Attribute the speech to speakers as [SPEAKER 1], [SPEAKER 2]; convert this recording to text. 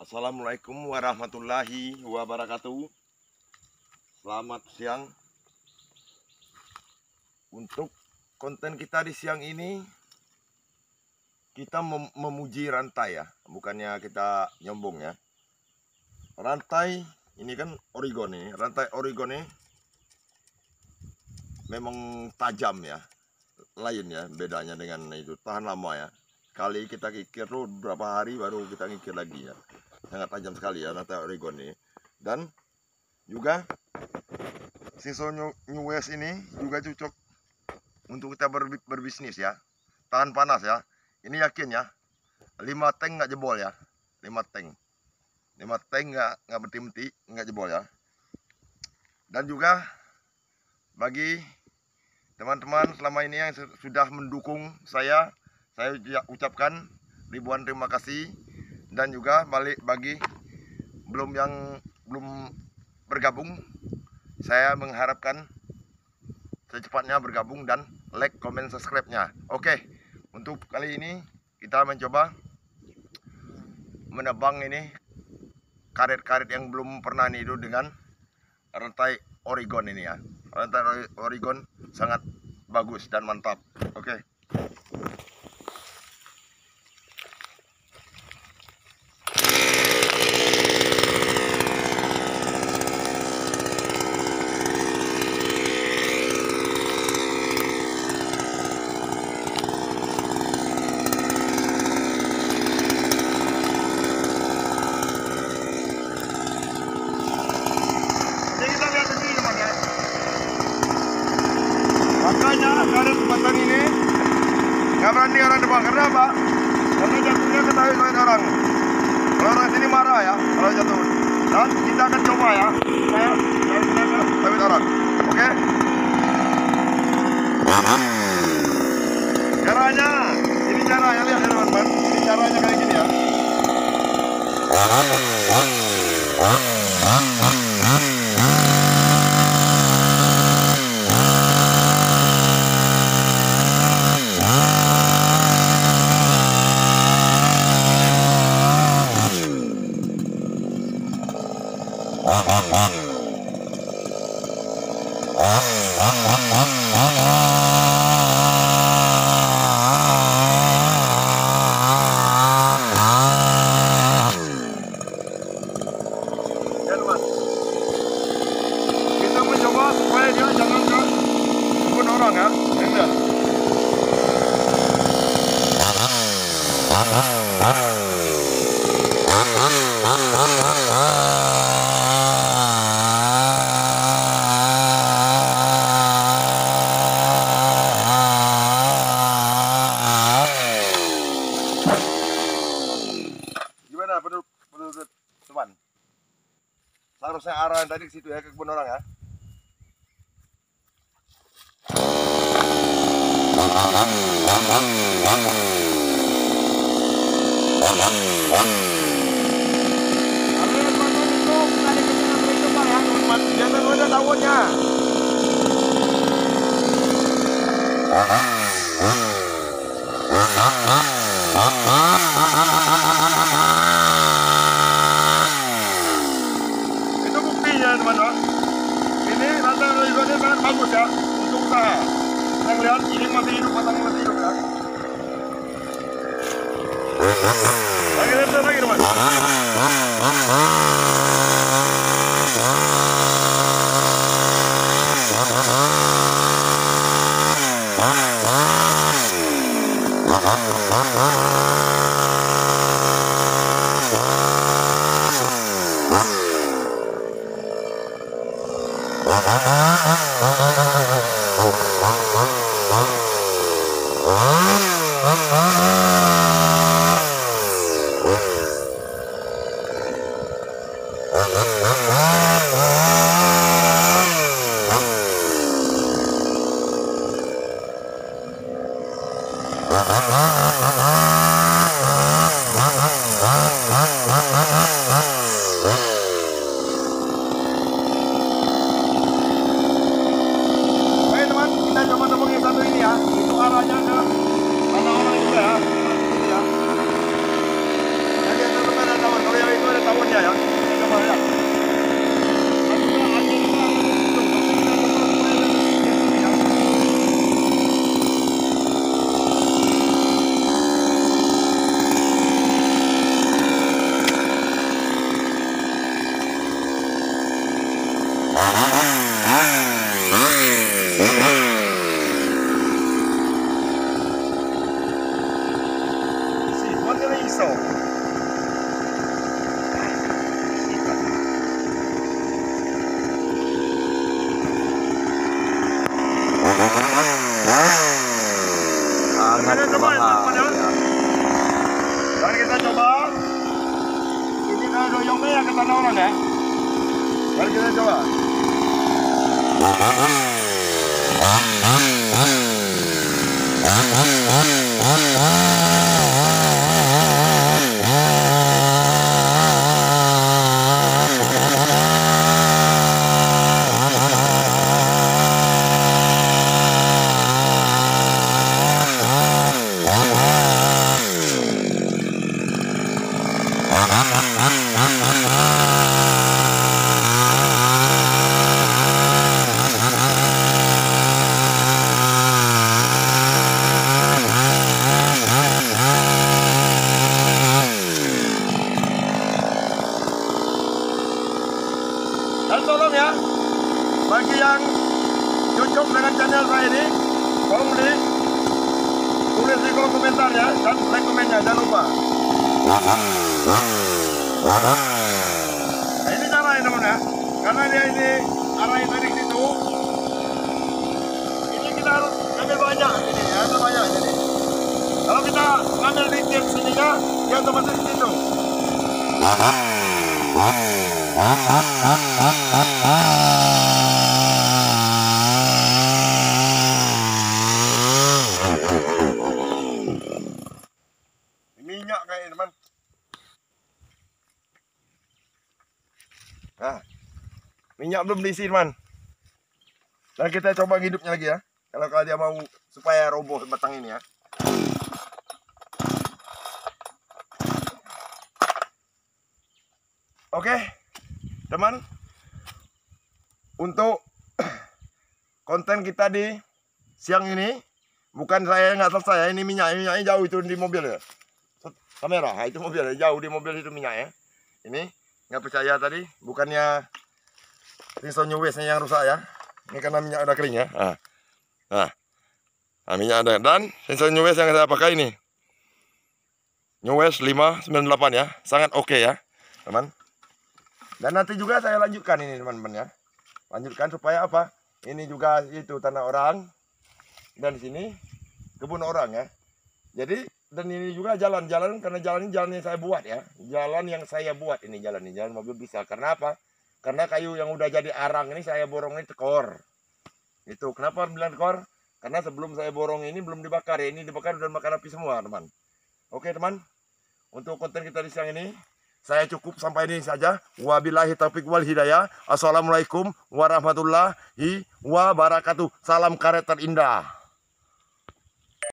[SPEAKER 1] Assalamualaikum warahmatullahi wabarakatuh. Selamat siang. Untuk konten kita di siang ini, kita memuji rantai ya, bukannya kita nyombong ya. Rantai ini kan Oregon nih, rantai Oregon ini memang tajam ya, lain ya bedanya dengan itu, tahan lama ya. Kali kita kikir tuh berapa hari baru kita ngikir lagi ya. Sangat tajam sekali ya rantai Oregon ini. Dan juga Shinso New West ini juga cocok untuk kita berbisnis ya. Tahan panas ya. Ini yakin ya, 5 tank nggak jebol ya. 5 tank nggak berhenti, nggak jebol ya. Dan juga bagi teman-teman selama ini yang sudah mendukung saya ucapkan ribuan terima kasih. Dan juga bagi yang belum bergabung, saya mengharapkan secepatnya bergabung dan like, comment, subscribe-nya. Oke, untuk kali ini kita mencoba menebang ini karet-karet yang belum pernah nidu dengan rantai Oregon ini ya. Rantai Oregon sangat bagus dan mantap. Oke. Makanya karet batang ini nggak berani orang depan. Karena apa? Karena jatuhnya ketahui oleh orang. Kalau orang sini marah ya kalau jatuh. Dan kita akan coba ya. Saya ketahui orang. Oke? Caranya, ini caranya lihat ya teman-teman. Ini caranya kayak gini ya. Ya teman, kita mencoba supaya dia jangan ke kebun orang ya, enggak. Gimana menurut teman? Seharusnya arah tadi ke situ ya, ke kebun orang ya. Jangan ada daunnya. Itu buktinya teman-teman. Ini rantai Oregon ini sangat bagus ya untuk usaha. Kita lihat ini masih hidup, batangnya masih hidup ya. Lagi teman. iso. Sangat berbahaya. Dan kita coba. Ini kalau doyongnya ya ke tanah orang ya. Mari kita coba. Dan tolong ya, bagi yang cocok dengan channel saya ini, tolong tulis di kolom komentar ya, dan like komennya, jangan lupa. Nah, ini caranya teman ya, karena dia ini arahnya tadi ke situ. Ini kita harus ambil banyak ini ya, ambil banyak ini. Kalau kita ambil di tiap sininya, dia otomatis ke situ. Minyak kayak teman. Nah, minyak belum diisi teman. Dan kita coba hidupnya lagi ya. Kalau dia mau supaya roboh batang ini ya. Oke, teman. Untuk konten kita di siang ini, bukan saya nggak selesai ya. Ini minyaknya jauh itu di mobil ya. Kamera, itu mobil jauh di mobil itu minyak ya. Ini nggak percaya tadi, bukannya Tinson New West-nya yang rusak ya. Ini karena minyak udah kering ya. Nah, minyak ada. Dan Tinson New West yang saya pakai ini New West 598 ya, sangat oke ya teman. Dan nanti juga saya lanjutkan ini teman-teman ya. Lanjutkan supaya apa? Ini juga itu tanah orang. Dan di sini kebun orang ya. Jadi dan ini juga jalan-jalan, karena jalan ini jalan yang saya buat ya. Jalan yang saya buat ini jalan mobil bisa. Karena apa? Karena kayu yang udah jadi arang ini saya borong ini tekor. Itu kenapa bilang tekor? Karena sebelum saya borong ini belum dibakar ya. Ini dibakar dan makan api semua teman. Oke teman. Untuk konten kita di siang ini saya cukup sampai ini saja. Wabillahi taufiq wal hidayah. Assalamualaikum warahmatullahi wabarakatuh. Salam karet terindah.